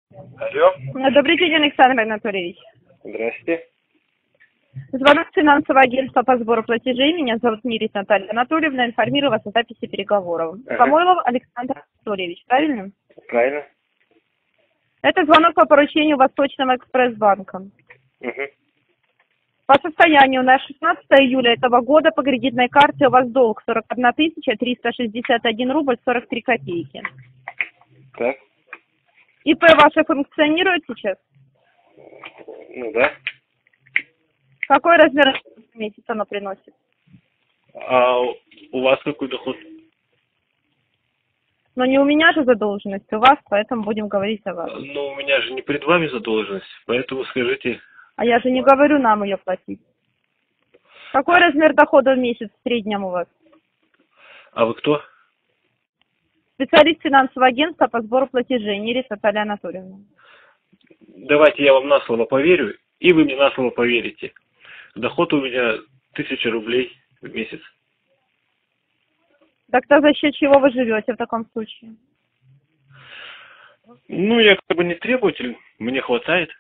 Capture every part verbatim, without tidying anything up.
Алло. Добрый день, Александр Анатольевич. Здрасте. Звонок финансового агентства по сбору платежей. Меня зовут Мирис Наталья Анатольевна. Информирую вас о записи переговоров. Ага. Самойлов Александр Анатольевич, правильно? Правильно. Это звонок по поручению Восточного экспресс-банка. Угу. По состоянию на шестнадцатое июля этого года по кредитной карте у вас долг сорок одна тысяча триста шестьдесят один рубль сорок три копейки. Так. ИП ваше функционирует сейчас? Ну да. Какой размер в месяц оно приносит? А у вас какой доход? Но не у меня же задолженность, у вас, поэтому будем говорить о вас. Ну, у меня же не перед вами задолженность, поэтому скажите. А я же не говорю нам ее платить. Какой размер дохода в месяц в среднем у вас? А вы кто? Специалист финансового агентства по сбору платежей, Мирис Наталья Анатольевна. Давайте я вам на слово поверю, и вы мне на слово поверите. Доход у меня тысяча рублей в месяц. Так-то за счет чего вы живете в таком случае? Ну, я как бы не требователь, мне хватает.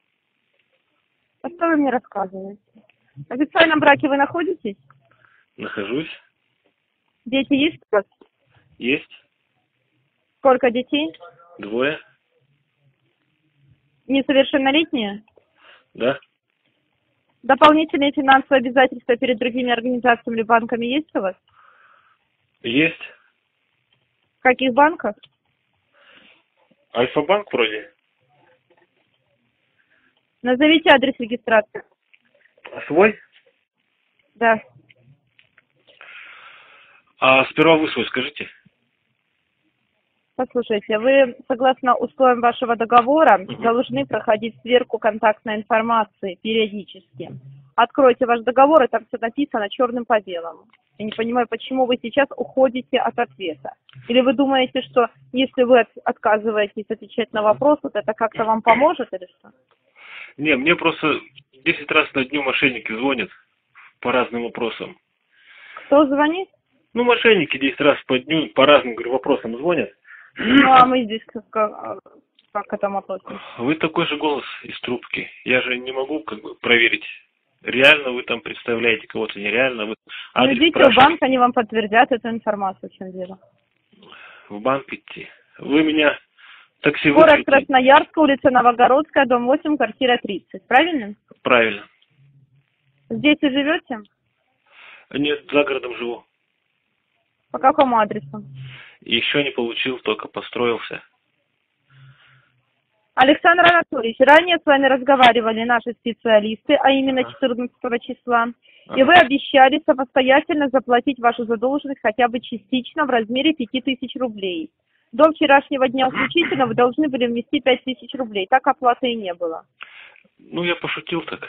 А что вы мне рассказываете? В официальном браке вы находитесь? Нахожусь. Дети есть у вас? Есть. Сколько детей? Двое. Несовершеннолетние? Да. Дополнительные финансовые обязательства перед другими организациями или банками есть у вас? Есть. В каких банках? Альфа-банк вроде. Назовите адрес регистрации. А свой? Да. А сперва вы свой скажите. Послушайте, вы, согласно условиям вашего договора, uh-huh. должны проходить сверку контактной информации периодически. Откройте ваш договор, и там все написано черным по белому. Я не понимаю, почему вы сейчас уходите от ответа. Или вы думаете, что если вы отказываетесь отвечать на вопрос, вот это как-то вам поможет или что? Не, мне просто десять раз на дню мошенники звонят по разным вопросам. Кто звонит? Ну, мошенники десять раз по дню по разным, говорю, вопросам звонят. Ну, а мы здесь как, как, как к этому относимся? Вы такой же голос из трубки. Я же не могу как бы проверить, реально вы там представляете кого-то, нереально. Вы ну, идите в банк, они вам подтвердят эту информацию, в чем дело. В банк идти. Вы меня такси Город вызовите? Красноярск, улица Новогородская, дом восемь, квартира тридцать, правильно? Правильно. Здесь и живете? Нет, за городом живу. По какому адресу? Еще не получил, только построился. Александр Анатольевич, ранее с вами разговаривали наши специалисты, а именно четырнадцатого числа, ага. и вы обещали самостоятельно заплатить вашу задолженность хотя бы частично в размере пяти тысяч рублей. До вчерашнего дня включительно вы должны были внести пять тысяч рублей, так оплаты и не было. Ну, я пошутил так.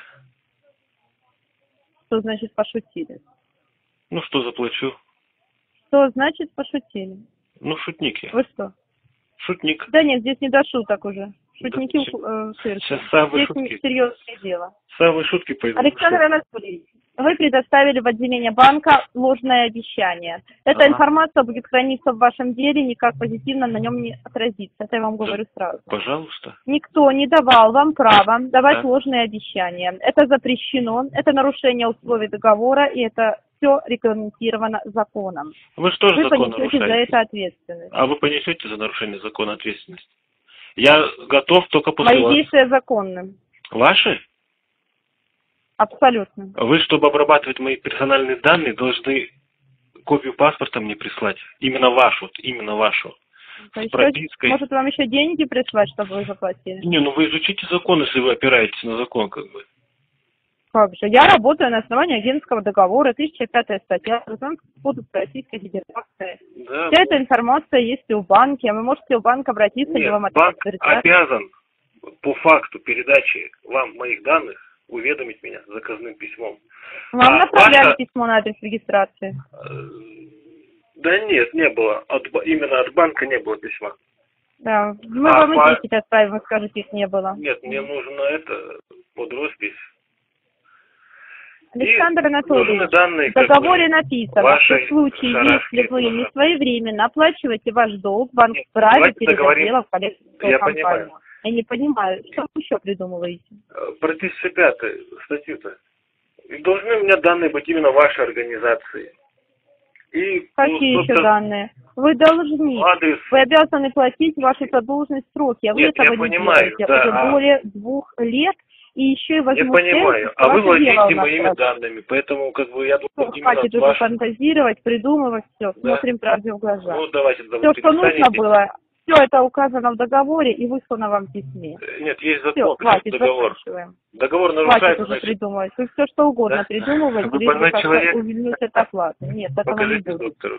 Что значит пошутили? Ну, что заплачу? Что значит пошутили? Ну, шутник я. Вы что? Шутник. Да нет, здесь не до шуток уже. Шутники да, э, цирка. Сейчас самые здесь шутки. Серьезное дело. Самые шутки пойдут. Александр Анатольевич, вы предоставили в отделение банка ложное обещание. Эта ага. информация будет храниться в вашем деле, никак позитивно на нем не отразится. Это я вам да, говорю сразу. Пожалуйста. Никто не давал вам права давать да. ложные обещания. Это запрещено, это нарушение условий договора, и это все регламентировано законом. Вы что же вы закон понесете нарушаете? за это ответственность. А вы понесете за нарушение закона ответственность? Я готов только после Мои вас. действия законны. Ваши? Абсолютно. Вы, чтобы обрабатывать мои персональные данные, должны копию паспорта мне прислать. Именно вашу, именно вашу. С пропиской. Может, вам еще деньги прислать, чтобы вы заплатили? Не, ну вы изучите закон, если вы опираетесь на закон, как бы. Как же? Я работаю на основании агентского договора, тысяча пятая статья, Кодекса Российской Федерации. Да, Вся эта информация есть и у банка, вы можете в банк обратиться, Нет, и вам это банк подтвердят. обязан по факту передачи вам моих данных уведомить меня заказным письмом. Вам а направляли ваша... письмо на адрес регистрации? Да нет, не было. От, именно от банка не было письма. Да, мы а вам по... и десять отправим, вы скажете, их не было. Нет, мне нужно это, под роспись. Александр Анатольевич, данные, в договоре написано, что в случае, если вы тоже. не своевременно оплачиваете ваш долг, банк Нет, вправе перед договорим... отделом в коллекторскую Я компанию. понимаю. Я не понимаю, что вы еще придумываете? Про тысяча пятую статью-то. И должны у меня данные быть именно вашей организации. И, Какие ну, еще данные? Вы должны, адрес. вы обязаны платить ваши задолженные сроки, а вы Нет, этого я не понимаю, делаете да, уже а... более двух лет, и еще и Я возмущаетесь, понимаю, что а вы ваше дело у владеете нас моими раз. данными, поэтому как бы я Ну, должен именно хватит уже ваш... фантазировать, придумывать все, Да? смотрим правде в глаза. Ну, давайте, Все, давайте, что нужно перестанете. было, все это указано в договоре и выслано вам в письме. Нет, есть Все, закон, хватит, договор. заканчиваем. Договор Хватит нарушается, уже значит... придумывать. Вы все что угодно Да? придумываете, Вы лишь бы больной как-то человек? увильнуть от оплаты. Нет, этого не Покажите будет. доктору.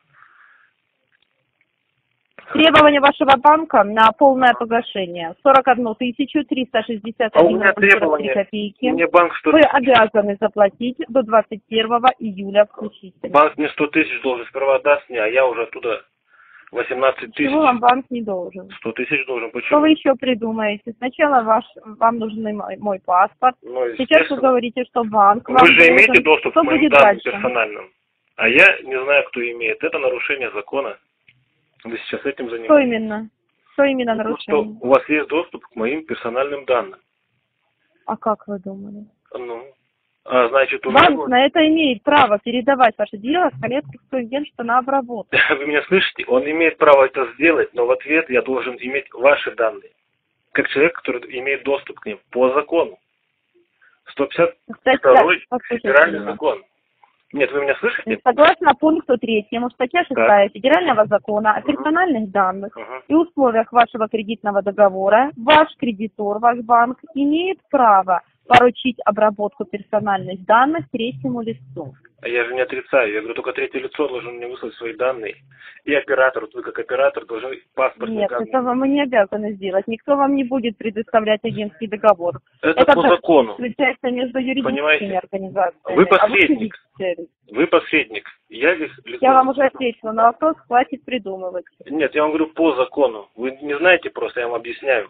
Требования вашего банка на полное погашение сорок одну тысячу триста шестьдесят А у один меня рубль сорок три требования, копейки. мне банк что Вы обязаны заплатить до двадцать первого июля включительно. банк мне сто тысяч должен сперва даст мне, а я уже оттуда восемнадцать тысяч. Чего вам банк не должен? сто тысяч должен, Что почему? вы еще придумаете? Сначала ваш, вам нужен мой, мой паспорт. Ну, Сейчас вы говорите, что банк Вы вам же должен. имеете доступ Что к моим будет данным дальше? персональным, а я не знаю, кто имеет. Это нарушение закона. Вы сейчас этим Что занимаетесь. именно? Что именно Потому что нарушение? у вас есть доступ к моим персональным данным. А как вы думали? Ну, а значит, у Банк меня... на это имеет право передавать ваше дело в коллекторское агентство на обработку. Вы меня слышите? Он имеет право это сделать, но в ответ я должен иметь ваши данные. Как человек, который имеет доступ к ним по закону. сто пятьдесят второй федеральный меня. закон. Нет, вы меня слышите? Согласно пункту третьему, статья шестая Федерального закона о персональных данных Ага. и условиях вашего кредитного договора, ваш кредитор, ваш банк, имеет право поручить обработку персональных данных третьему лицу. А я же не отрицаю. Я говорю, только третье лицо должен мне выслать свои данные. И оператор, вот вы как оператор должны паспортные Нет, данные. этого мы не обязаны сделать. Никто вам не будет предоставлять агентский договор. Это, Это по так закону. случается между юридическими Понимаете? организациями. Вы а посредник. физическое. Вы посредник. Я здесь лицо. Я вам уже ответила на вопрос, хватит придумывать. Нет, я вам говорю по закону. Вы не знаете просто, я вам объясняю.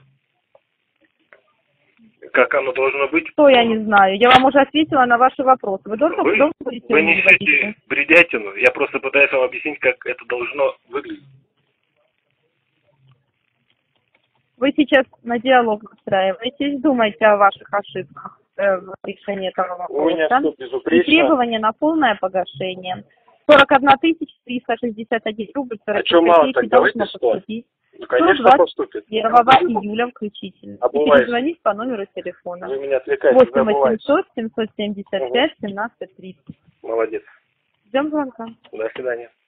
Как оно должно быть. Что я не знаю? Я вам уже ответила на ваши вопросы. Вы должны, Вы, должны будете вы мне несете говорить. бредятину. Я просто пытаюсь вам объяснить, как это должно выглядеть. Вы сейчас на диалог устраиваетесь, думаете о ваших ошибках э, в решении этого вопроса. У меня все И безупречно. требования на полное погашение. сорок одна тысяча триста шестьдесят один рубль сорок А что, мало так? должно Давайте сто. поступить. Ну, конечно, двадцать поступит. первого июля включительно. Обуваюсь. И перезвонить по номеру телефона. Вы меня отвлекаете, восемь забывайте. восемьсот семьсот семьдесят пять семнадцать тридцать. Молодец. Ждем звонка. До свидания.